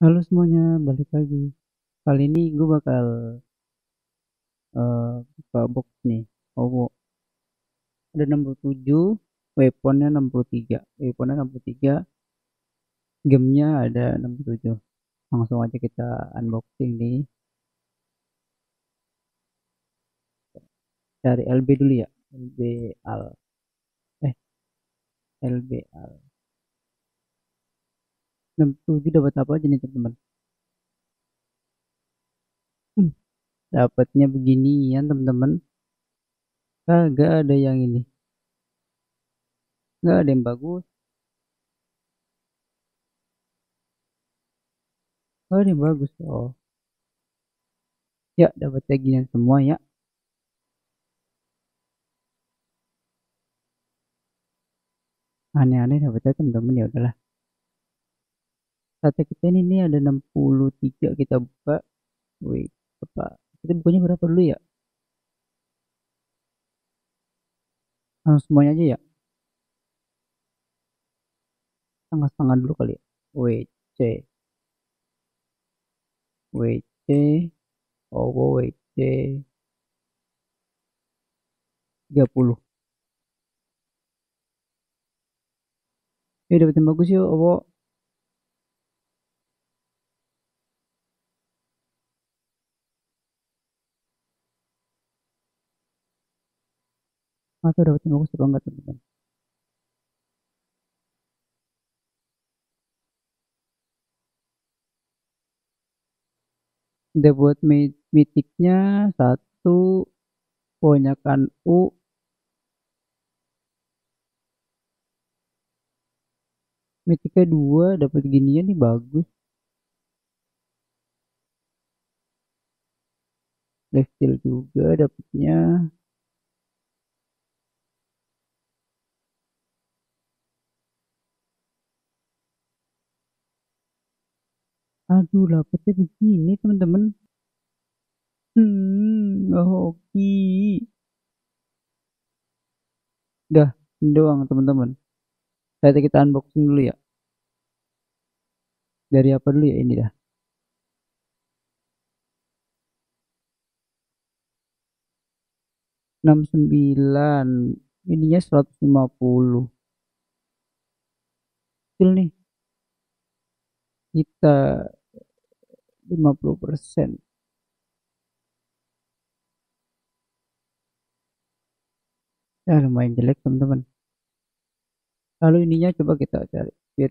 Halo semuanya, balik lagi. Kali ini gue bakal buka box nih. OwO ada 67, weaponnya 63. Weaponnya 63, gamenya ada 67. Langsung aja kita unboxing nih. Dari LB dulu ya. LB Al. Eh, LB Al. 67 dapat apa aja nih teman-teman? Hmm, dapatnya beginian teman-teman. Kagak ada yang ini. Gak ada yang bagus. Gak ada yang bagus. Oh, ya dapat kayak gini semua ya. Aneh-aneh dapetnya teman-teman, ya udahlah. Kata kita ini ada 63, kita buka. Wih, apa? Kita bukanya berapa dulu ya? Langsung semuanya aja ya. Setengah-setengah dulu kali ya. WC, WC, OwO WC 30. Dapat yang bagus yuk, OwO. Atau dapat yang bagus apa enggak teman-teman? Udah buat mythicnya satu, kebanyakan U. Mythicnya dua, dapat ginian nih bagus. Lifesteal juga dapatnya. Aduh, dapetnya begini teman-teman. Hoki. Dah, ini doang teman-teman. Kita unboxing dulu ya. Dari apa dulu ya, ini dah. 69. Ininya 150. Kecil nih. Kita 50%. Ya lumayan jelek teman-teman. Lalu ininya coba kita cari.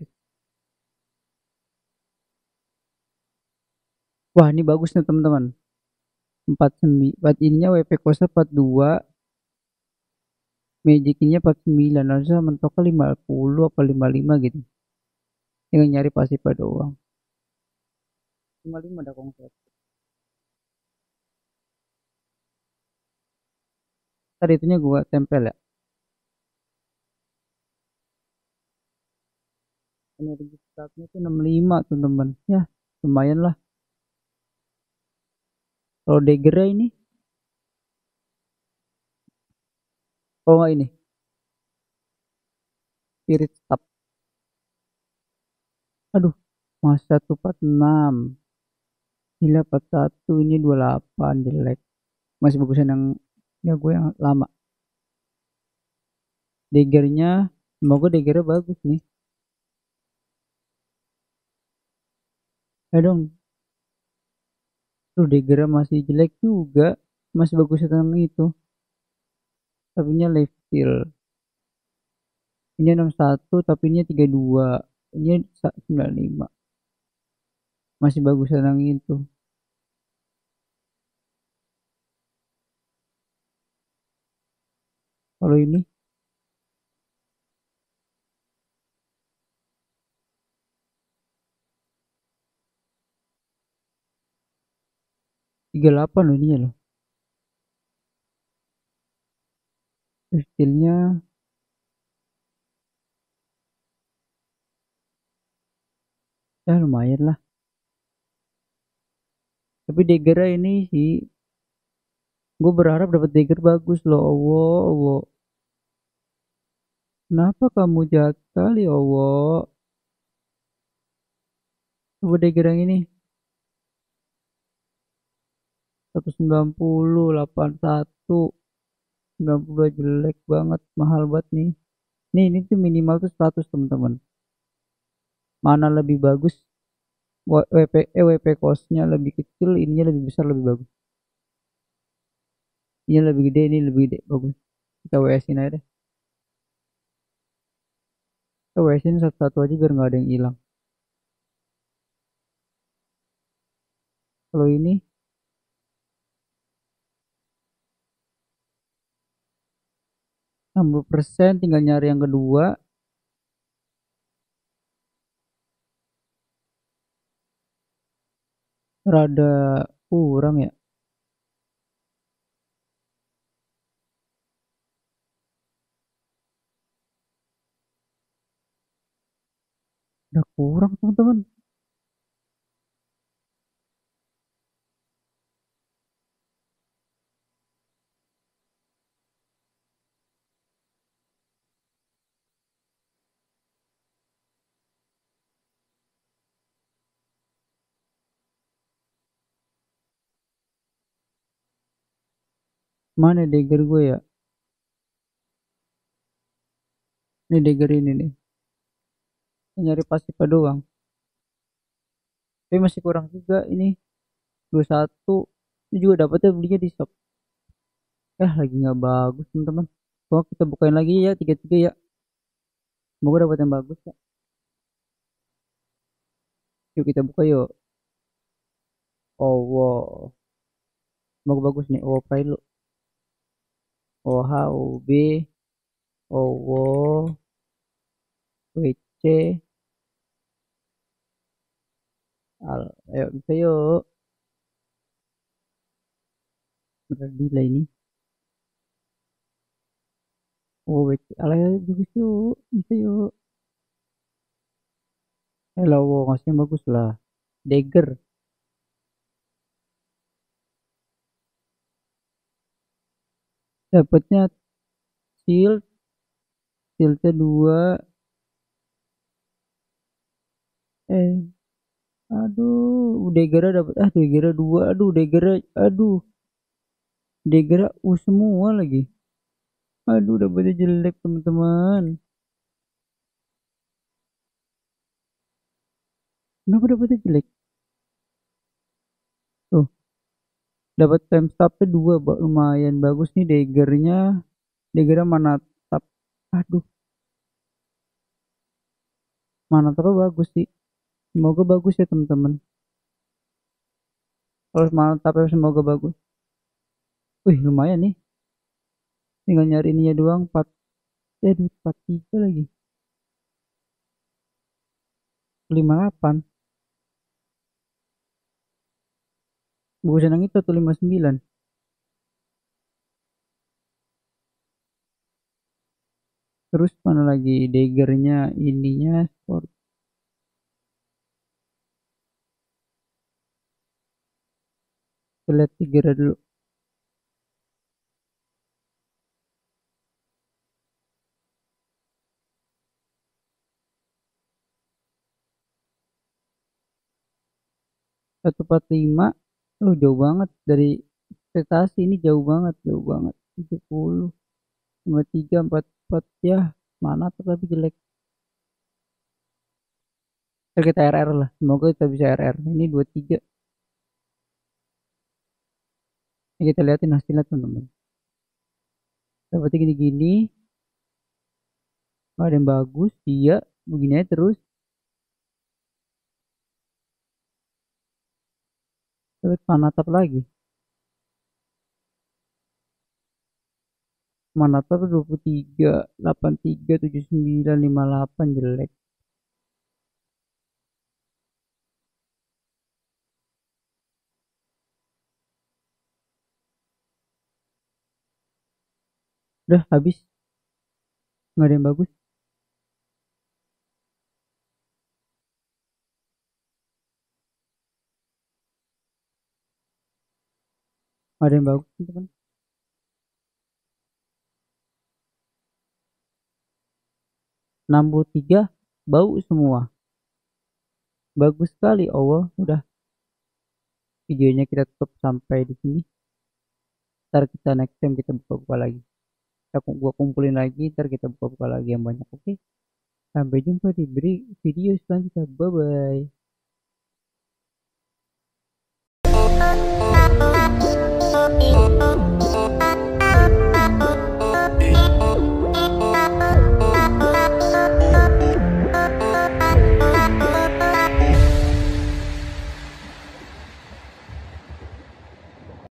Wah, ini bagus nih teman-teman. 49. Ininya WP Kosa 42. Magic ininya 49. Harusnya mentoknya 50 apa 55 gitu. Tinggal nyari pasifa doang. 55 ada konsep. Tadi itunya gua tempel ya. Energi statnya tuh 65 teman-teman. Ya, lumayan lah. Kalau dagger ini, kalau nggak ini, spirit stop. Aduh, masa tuh 46. Gila 41, ini 28 jelek. Masih bagusan yang ya gue yang lama. Daggernya, semoga daggernya bagus nih. Dong, tuh daggernya masih jelek juga. Masih bagus yang itu. Tapi nya life steal. Ini 61 tapi ini 32. Ini 95. Masih bagus yang itu. Kalau ini 38 loh ini ya loh. Stealnya ya lumayan lah. Tapi dagger ini sih, gue berharap dapat dagger bagus loh. OwO, OwO. Kenapa kamu jahat kali, OwO? Coba Coba dagger yang ini 190, 81, 92 jelek banget, mahal banget nih. Ini tuh minimal tuh 100 teman-teman. Mana lebih bagus? WP cost-nya lebih kecil, ininya lebih besar lebih bagus. Ini lebih gede, ini lebih gede, bagus. Kita WS-in aja deh. Kita WS-in satu-satu aja biar nggak ada yang hilang. Kalau ini 60%, tinggal nyari yang kedua. Rada kurang ya. Udah kurang teman-teman. Mana dagger gue ya? Ini dagger ini nih. Nyari pasifnya doang. Tapi masih kurang juga ini. 21. Ini juga dapetnya belinya di shop. Lagi nggak bagus teman-teman. Coba kita bukain lagi ya, tiga-tiga ya. Semoga dapat yang bagus ya. Yuk kita buka yuk. OwO. Semoga bagus nih. OwO Pilot. OHUB. OwO. WC. Ayo bisa yuk. Bener delay ini. Oh WC. Alah ya, bagus yuk. Bisa yuk. Hello, WoW ngasih yang bagus lah. Dagger. Dapatnya shield. Shieldnya dua. Eh, aduh. Dagger dapat. Dagger dua. Aduh, Dagger. Aduh. Dagger semua lagi. Aduh, dapetnya jelek teman-teman. Kenapa dapetnya jelek? Tuh, dapat time stopnya dua, lumayan bagus nih daggernya. Daggernya mana tap? Aduh, mana tapnya bagus sih. Semoga bagus ya teman-teman. Kalau mana tapnya semoga bagus. Wih, lumayan nih. Tinggal nyari ininya doang. 4, 43 lagi. 58. Bagusan yang itu tuh 59. Terus mana lagi daggernya ininya sport. Kita lihat tiga dulu. Satu 45. Jauh banget dari ekspektasi, ini jauh banget, jauh banget. 70, 53, 44 ya. Mana tuh tapi jelek. Ntar kita RR lah. Semoga kita bisa RR. Ini 23. Ini kita liatin hasilnya teman-teman. Dapatnya gini-gini. Gak ada yang bagus. Iya. Begini aja terus. Dapat manatap lagi. Manatap 23, 83, 79, 58 jelek. Udah habis. Gak ada yang bagus. Gak ada yang bagus teman-teman. 63 bau semua. Bagus sekali, OwO. Udah, videonya kita tutup sampai di sini. Ntar kita next time kita buka-buka lagi. Gua kumpulin lagi, ntar kita buka-buka lagi yang banyak. Oke. Sampai jumpa di video selanjutnya. Bye bye.